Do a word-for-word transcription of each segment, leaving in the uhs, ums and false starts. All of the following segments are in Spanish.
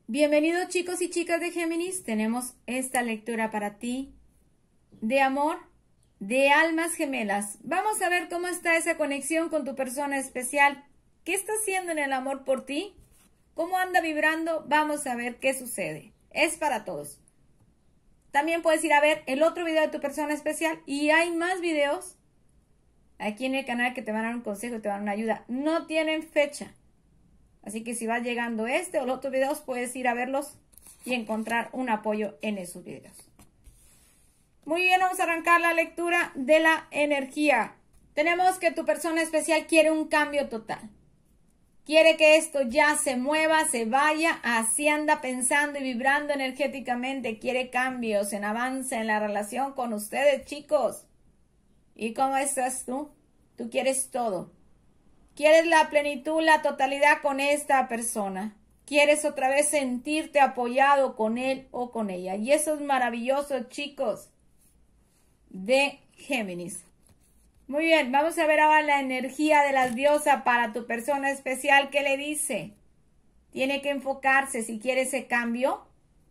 Bienvenidos chicos y chicas de Géminis, tenemos esta lectura para ti de amor, de almas gemelas. Vamos a ver cómo está esa conexión con tu persona especial. ¿Qué está haciendo en el amor por ti? ¿Cómo anda vibrando? Vamos a ver qué sucede. Es para todos. También puedes ir a ver el otro video de tu persona especial y hay más videos aquí en el canal que te van a dar un consejo y te van a dar una ayuda. No tienen fecha. Así que si vas llegando este o los otros videos, puedes ir a verlos y encontrar un apoyo en esos videos. Muy bien, vamos a arrancar la lectura de la energía. Tenemos que tu persona especial quiere un cambio total. Quiere que esto ya se mueva, se vaya, así anda pensando y vibrando energéticamente. Quiere cambios en avance en la relación con ustedes, chicos. ¿Y cómo estás tú? Tú quieres todo. Quieres la plenitud, la totalidad con esta persona. Quieres otra vez sentirte apoyado con él o con ella. Y eso es maravilloso, chicos, de Géminis. Muy bien, vamos a ver ahora la energía de las diosas para tu persona especial. ¿Qué le dice? Tiene que enfocarse si quiere ese cambio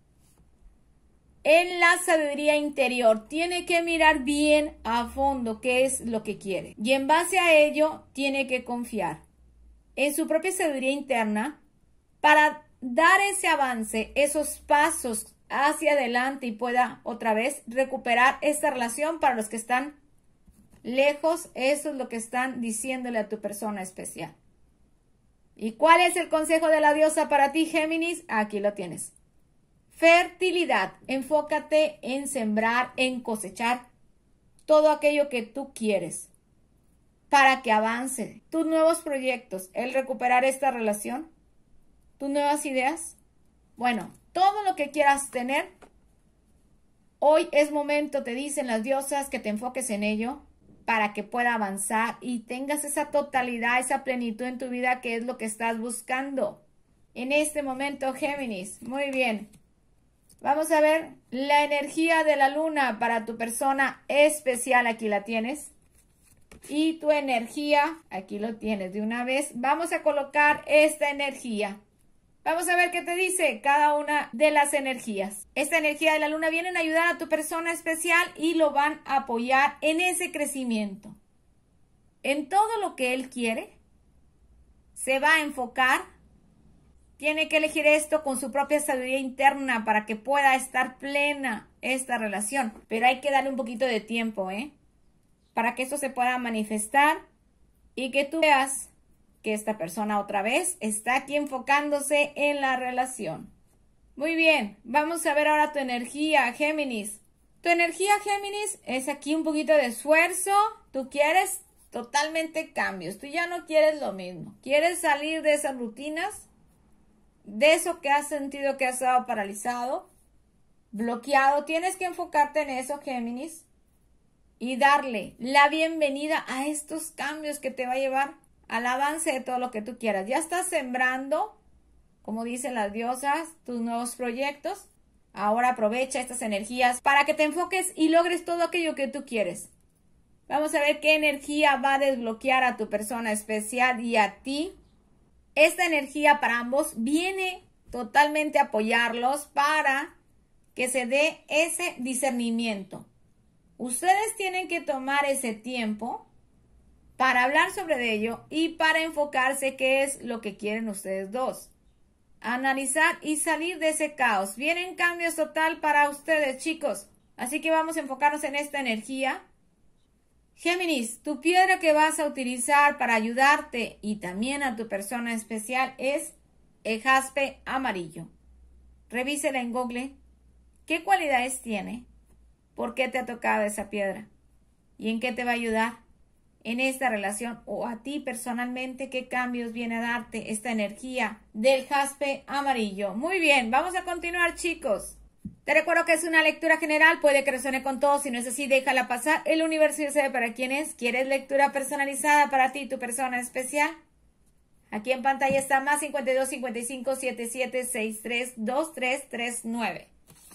en la sabiduría interior. Tiene que mirar bien a fondo qué es lo que quiere. Y en base a ello, tiene que confiar en su propia sabiduría interna para dar ese avance, esos pasos hacia adelante y pueda otra vez recuperar esta relación. Para los que están lejos, eso es lo que están diciéndole a tu persona especial. ¿Y cuál es el consejo de la diosa para ti, Géminis? Aquí lo tienes. Fertilidad. Enfócate en sembrar, en cosechar todo aquello que tú quieres para que avance tus nuevos proyectos, el recuperar esta relación, tus nuevas ideas. Bueno, todo lo que quieras tener, hoy es momento, te dicen las diosas, que te enfoques en ello para que pueda avanzar y tengas esa totalidad, esa plenitud en tu vida que es lo que estás buscando en este momento, Géminis. Muy bien. Vamos a ver la energía de la luna para tu persona especial. Aquí la tienes. Y tu energía, aquí lo tienes de una vez. Vamos a colocar esta energía. Vamos a ver qué te dice cada una de las energías. Esta energía de la luna viene a ayudar a tu persona especial y lo van a apoyar en ese crecimiento. En todo lo que él quiere, se va a enfocar. Tiene que elegir esto con su propia sabiduría interna para que pueda estar plena esta relación. Pero hay que darle un poquito de tiempo, ¿eh? Para que esto se pueda manifestar y que tú veas que esta persona otra vez está aquí enfocándose en la relación. Muy bien, vamos a ver ahora tu energía, Géminis. Tu energía, Géminis, es aquí un poquito de esfuerzo. Tú quieres totalmente cambios. Tú ya no quieres lo mismo. Quieres salir de esas rutinas, de eso que has sentido que has estado paralizado, bloqueado. Tienes que enfocarte en eso, Géminis, y darle la bienvenida a estos cambios que te va a llevar al avance de todo lo que tú quieras. Ya estás sembrando, como dicen las diosas, tus nuevos proyectos. Ahora aprovecha estas energías para que te enfoques y logres todo aquello que tú quieres. Vamos a ver qué energía va a desbloquear a tu persona especial y a ti. Esta energía para ambos viene totalmente a apoyarlos para que se dé ese discernimiento. Ustedes tienen que tomar ese tiempo para hablar sobre ello y para enfocarse qué es lo que quieren ustedes dos. Analizar y salir de ese caos. Vienen cambios total para ustedes, chicos. Así que vamos a enfocarnos en esta energía. Géminis, tu piedra que vas a utilizar para ayudarte y también a tu persona especial es el jaspe amarillo. Revísela en Google. ¿Qué cualidades tiene? ¿Por qué te ha tocado esa piedra? ¿Y en qué te va a ayudar en esta relación? O a ti personalmente, ¿qué cambios viene a darte esta energía del jaspe amarillo? Muy bien, vamos a continuar, chicos. Te recuerdo que es una lectura general, puede que resuene con todos, si no es así, déjala pasar. El universo ya sabe para quién es. ¿Quieres lectura personalizada para ti y tu persona especial? Aquí en pantalla está más cincuenta y dos, cincuenta y cinco, setenta y siete, sesenta y tres, veintitrés, treinta y nueve.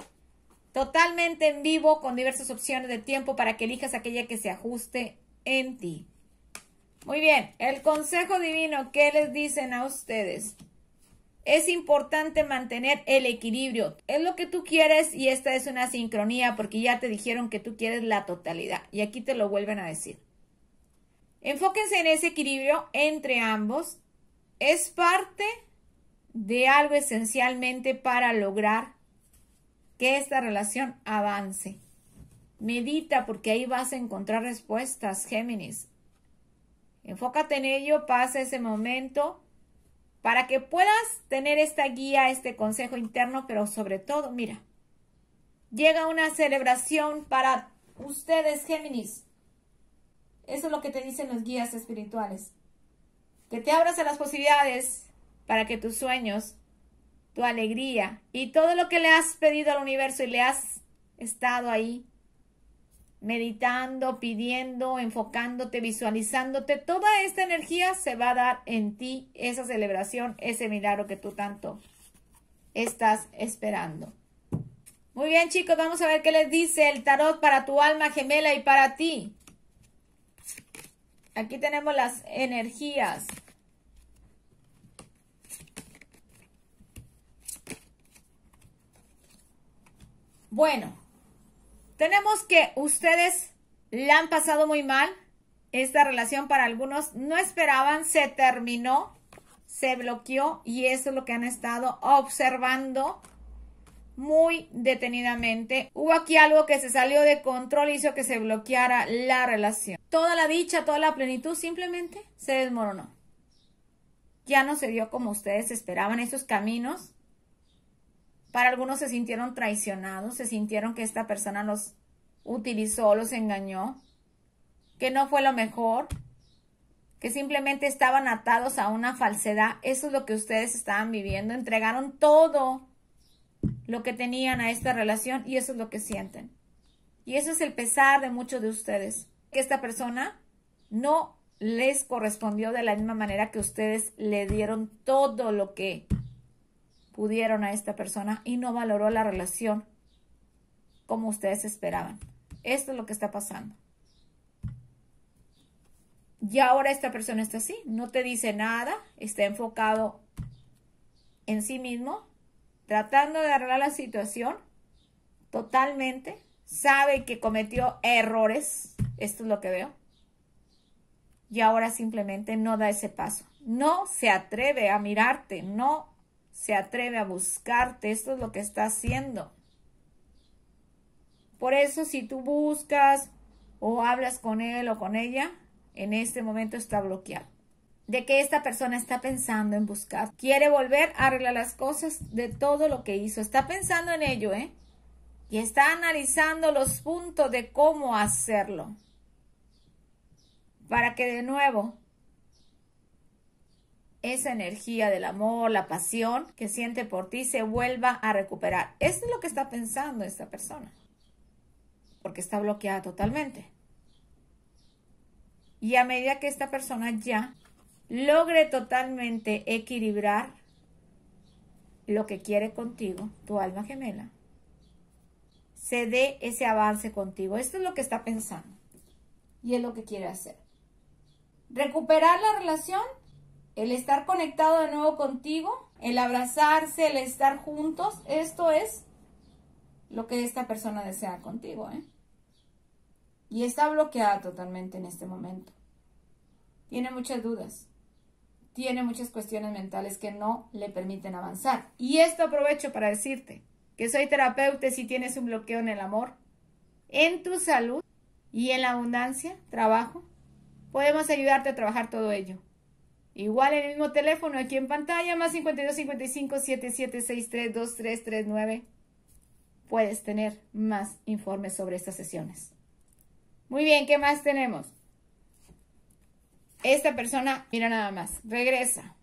Totalmente en vivo con diversas opciones de tiempo para que elijas aquella que se ajuste en ti. Muy bien, el consejo divino, ¿qué les dicen a ustedes? Es importante mantener el equilibrio. Es lo que tú quieres y esta es una sincronía porque ya te dijeron que tú quieres la totalidad y aquí te lo vuelven a decir. Enfóquense en ese equilibrio entre ambos. Es parte de algo esencialmente para lograr que esta relación avance. Medita porque ahí vas a encontrar respuestas, Géminis. Enfócate en ello, pasa ese momento para que puedas tener esta guía, este consejo interno, pero sobre todo, mira, llega una celebración para ustedes, Géminis. Eso es lo que te dicen los guías espirituales. Que te abras a las posibilidades para que tus sueños, tu alegría y todo lo que le has pedido al universo y le has estado ahí meditando, pidiendo, enfocándote, visualizándote, toda esta energía se va a dar en ti, esa celebración, ese milagro que tú tanto estás esperando. Muy bien, chicos, vamos a ver qué les dice el tarot para tu alma gemela y para ti. Aquí tenemos las energías. Bueno, tenemos que ustedes la han pasado muy mal. Esta relación para algunos no esperaban, se terminó, se bloqueó y eso es lo que han estado observando muy detenidamente. Hubo aquí algo que se salió de control y hizo que se bloqueara la relación. Toda la dicha, toda la plenitud simplemente se desmoronó. Ya no se dio como ustedes esperaban esos caminos. Para algunos se sintieron traicionados, se sintieron que esta persona los utilizó, los engañó, que no fue lo mejor, que simplemente estaban atados a una falsedad. Eso es lo que ustedes estaban viviendo. Entregaron todo lo que tenían a esta relación y eso es lo que sienten. Y eso es el pesar de muchos de ustedes. Que esta persona no les correspondió de la misma manera que ustedes le dieron todo lo que pudieron a esta persona y no valoró la relación como ustedes esperaban. Esto es lo que está pasando. Y ahora esta persona está así, no te dice nada, está enfocado en sí mismo, tratando de arreglar la situación totalmente, sabe que cometió errores, esto es lo que veo, y ahora simplemente no da ese paso, no se atreve a mirarte, no se atreve a buscarte, esto es lo que está haciendo. Por eso si tú buscas o hablas con él o con ella, en este momento está bloqueado. De que esta persona está pensando en buscar. Quiere volver a arreglar las cosas de todo lo que hizo. Está pensando en ello, ¿eh? Y está analizando los puntos de cómo hacerlo. Para que de nuevo esa energía del amor, la pasión que siente por ti se vuelva a recuperar. Eso es lo que está pensando esta persona. Porque está bloqueada totalmente. Y a medida que esta persona ya logre totalmente equilibrar lo que quiere contigo, tu alma gemela, se dé ese avance contigo. Esto es lo que está pensando. Y es lo que quiere hacer. Recuperar la relación, el estar conectado de nuevo contigo, el abrazarse, el estar juntos, esto es lo que esta persona desea contigo, ¿eh? Y está bloqueada totalmente en este momento. Tiene muchas dudas. Tiene muchas cuestiones mentales que no le permiten avanzar. Y esto aprovecho para decirte que soy terapeuta si tienes un bloqueo en el amor, en tu salud y en la abundancia, trabajo. Podemos ayudarte a trabajar todo ello. Igual en el mismo teléfono aquí en pantalla, más cincuenta y dos, cincuenta y cinco, setenta y siete, sesenta y tres, veintitrés, treinta y nueve. Puedes tener más informes sobre estas sesiones. Muy bien, ¿qué más tenemos? Esta persona, mira nada más, regresa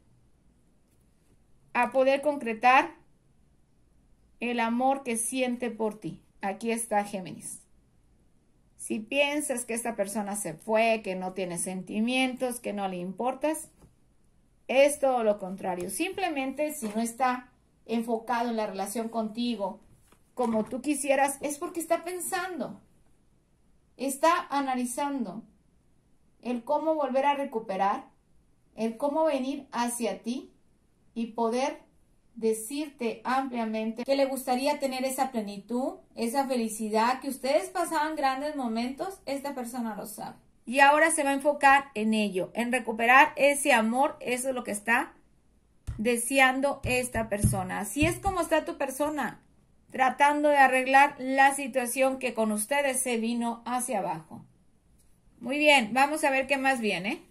a poder concretar el amor que siente por ti. Aquí está Géminis. Si piensas que esta persona se fue, que no tiene sentimientos, que no le importas, es todo lo contrario. Simplemente si no está enfocado en la relación contigo como tú quisieras, es porque está pensando. Está analizando el cómo volver a recuperar, el cómo venir hacia ti y poder decirte ampliamente que le gustaría tener esa plenitud, esa felicidad, que ustedes pasaban grandes momentos, esta persona lo sabe. Y ahora se va a enfocar en ello, en recuperar ese amor, eso es lo que está deseando esta persona. Así es como está tu persona, tratando de arreglar la situación que con ustedes se vino hacia abajo. Muy bien, vamos a ver qué más viene.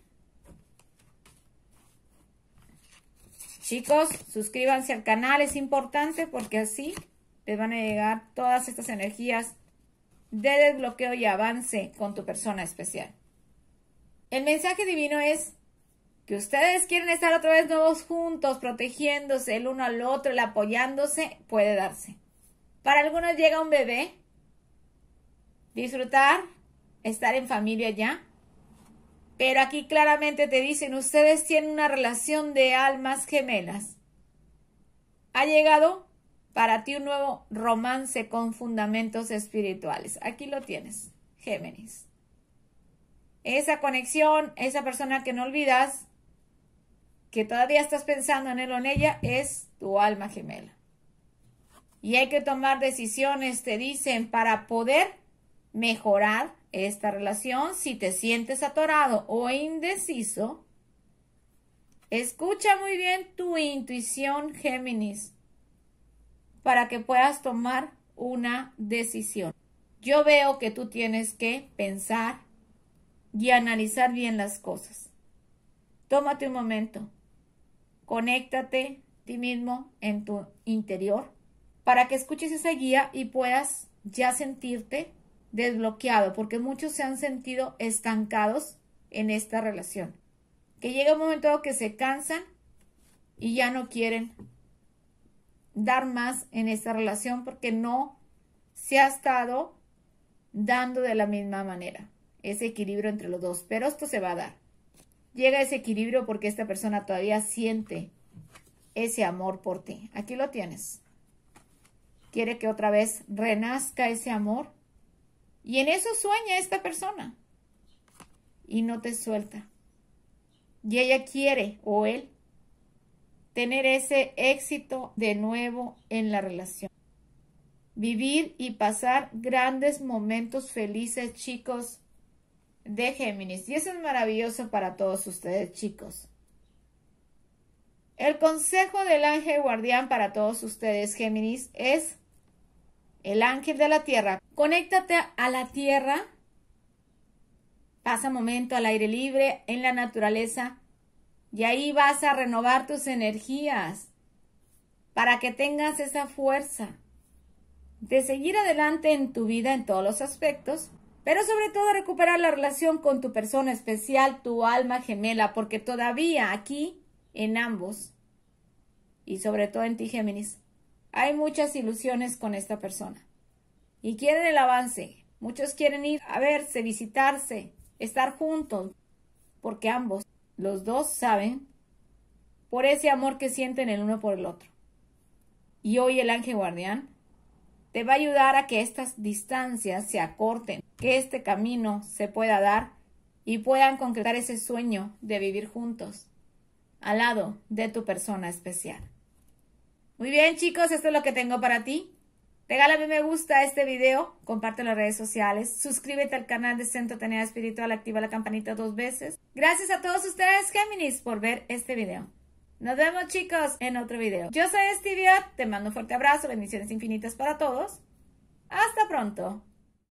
Chicos, suscríbanse al canal, es importante porque así les van a llegar todas estas energías de desbloqueo y avance con tu persona especial. El mensaje divino es que ustedes quieren estar otra vez nuevos juntos, protegiéndose el uno al otro, el apoyándose, puede darse. Para algunos llega un bebé, disfrutar, estar en familia ya. Pero aquí claramente te dicen, ustedes tienen una relación de almas gemelas. Ha llegado para ti un nuevo romance con fundamentos espirituales. Aquí lo tienes, Géminis. Esa conexión, esa persona que no olvidas, que todavía estás pensando en él o en ella, es tu alma gemela. Y hay que tomar decisiones, te dicen, para poder mejorar esta relación. Si te sientes atorado o indeciso, escucha muy bien tu intuición, Géminis, para que puedas tomar una decisión. Yo veo que tú tienes que pensar y analizar bien las cosas. Tómate un momento, conéctate a ti mismo en tu interior para que escuches esa guía y puedas ya sentirte desbloqueado, porque muchos se han sentido estancados en esta relación, que llega un momento que se cansan y ya no quieren dar más en esta relación porque no se ha estado dando de la misma manera ese equilibrio entre los dos, pero esto se va a dar. Llega ese equilibrio porque esta persona todavía siente ese amor por ti. Aquí lo tienes. Quiere que otra vez renazca ese amor. Y en eso sueña esta persona. Y no te suelta. Y ella quiere, o él, tener ese éxito de nuevo en la relación. Vivir y pasar grandes momentos felices, chicos, de Géminis. Y eso es maravilloso para todos ustedes, chicos. El consejo del ángel guardián para todos ustedes, Géminis, es el ángel de la tierra. Conéctate a la tierra. Pasa un momento al aire libre, en la naturaleza. Y ahí vas a renovar tus energías para que tengas esa fuerza de seguir adelante en tu vida en todos los aspectos, pero sobre todo recuperar la relación con tu persona especial, tu alma gemela, porque todavía aquí, en ambos, y sobre todo en ti, Géminis, hay muchas ilusiones con esta persona. Y quieren el avance. Muchos quieren ir a verse, visitarse, estar juntos, porque ambos, los dos, saben por ese amor que sienten el uno por el otro. Y hoy el ángel guardián te va a ayudar a que estas distancias se acorten, que este camino se pueda dar y puedan concretar ese sueño de vivir juntos al lado de tu persona especial. Muy bien, chicos, esto es lo que tengo para ti. Regálame me gusta a este video, compártelo en las redes sociales, suscríbete al canal de Centro Atenea Espiritual, activa la campanita dos veces. Gracias a todos ustedes, Géminis, por ver este video. Nos vemos, chicos, en otro video. Yo soy Estivia, te mando un fuerte abrazo, bendiciones infinitas para todos. Hasta pronto.